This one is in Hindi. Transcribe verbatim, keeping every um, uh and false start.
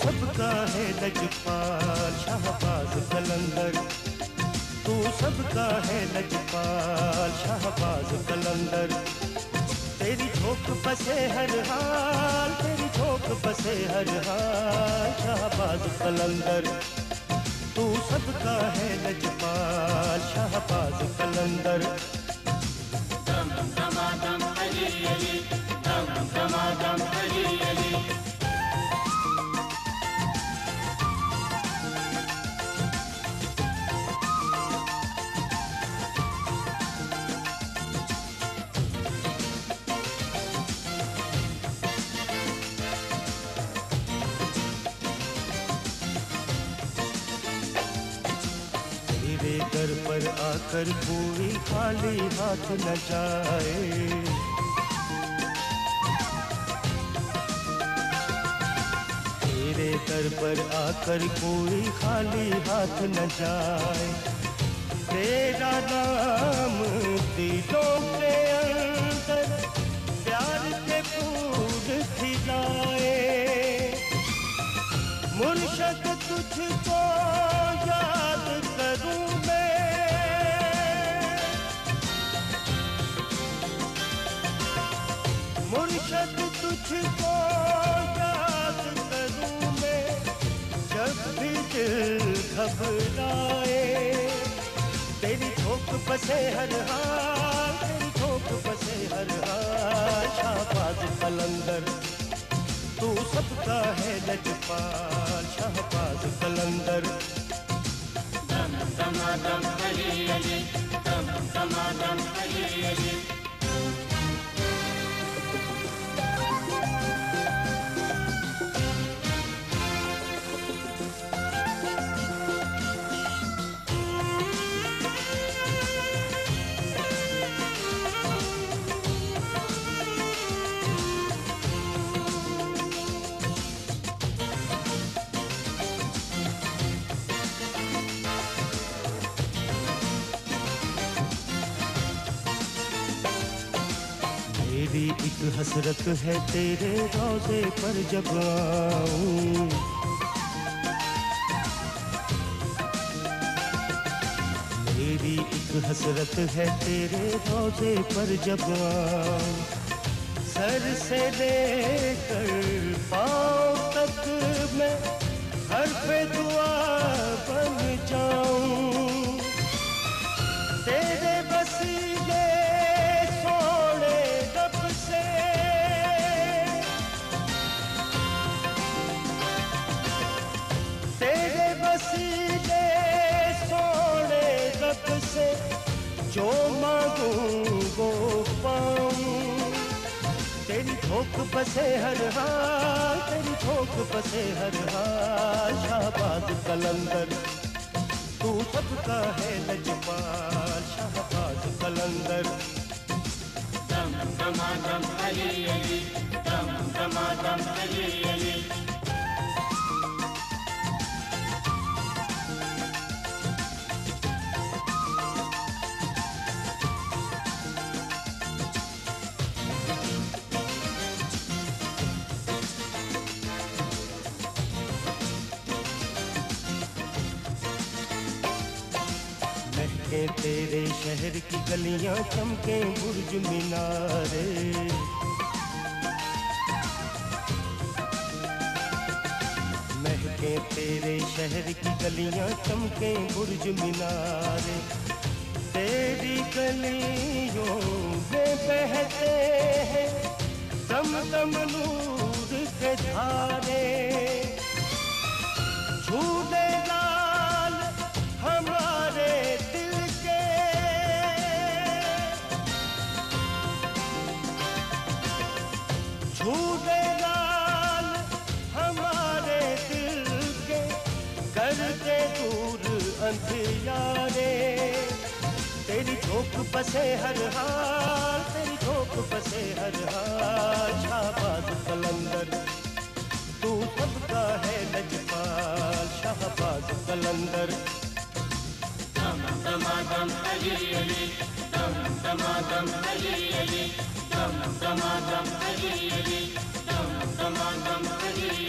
सबका है लजपाल शाहबाज कलंदर, तू सबका है लजपाल शाहबाज कलंदर। तेरी झोंक बसे हर हाल, तेरी झोंक बसे हर हाल शाहबाज कलंदर। तू सबका है लजपाल शाहबाज कलंदर। दम दमादम अली अली, दम दमादम अली अली। तेरे दर पर आकर कोई खाली हाथ न जाए, तेरे दर पर आकर कोई खाली हाथ न जाए। तेरा नाम दिलों के अंदर प्यार के फूल खिलाए। मुर्शद तुझको याद करूं मैं, मुर्शद तुझको याद करूं मैं, जब भी दिल घबराए। तेरी झोंक बसे हर हाल, तेरी झोंक बसे हर हाल शाहबाज कलंदर। तू सबका है लजपाल शाहबाज कलंदर। दम दमादम अली अली, दम दमादम अली अली। मेरी एक हसरत है तेरे रोज़े पर जब आऊं, मेरी एक हसरत है तेरे रोज़े पर जब आऊं। सर से लेकर पाँव तक मैं हर पे दुआ बन जाऊं। तेरे वसीले सोने रब से, तेरे वसीले सोने रब से, जो मांगूं वो पाऊं। तेरी झोंक बसे हर हाल, तेरी झोंक बसे हर हाल शाहबाज कलंदर। तू सबका है लजपाल शाहबाज कलंदर। दम दमादम अली अली, दम दमादम अली अली। महके तेरे शहर की गलियां, चमके बुर्ज मीनारे। महके तेरे शहर की गलियां, चमके बुर्ज मीनारे। तेरी गलियों में बहते हैं दम दम नूर के धारे। झूले लाल हमारे दिल के, झूले लाल हमारे दिल के, करते दूर अंधियारे। तेरी झोंक बसे हर हाल, तेरी झोंक बसे हर हाल शाहबाज कलंदर। तू सबका है लजपाल शाहबाज कलंदर। दम दमादम अली अली, दम दमादम अली अली, दम दमादम अली अली, दम दमादम अली